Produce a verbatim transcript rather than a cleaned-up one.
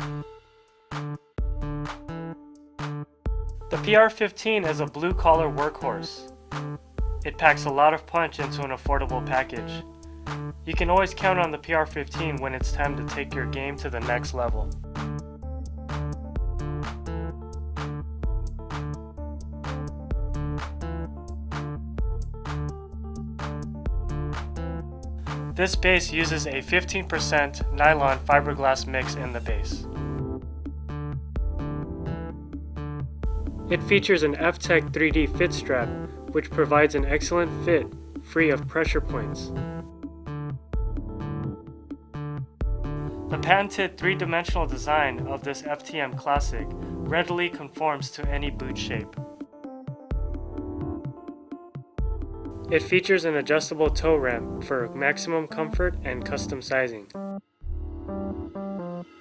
The P R fifteen is a blue-collar workhorse. It packs a lot of punch into an affordable package. You can always count on the P R fifteen when it's time to take your game to the next level. This base uses a fifteen percent nylon fiberglass mix in the base. It features an F Tech three D fit strap, which provides an excellent fit, free of pressure points. The patented three-dimensional design of this F T M Classic readily conforms to any boot shape. It features an adjustable toe ramp for maximum comfort and custom sizing.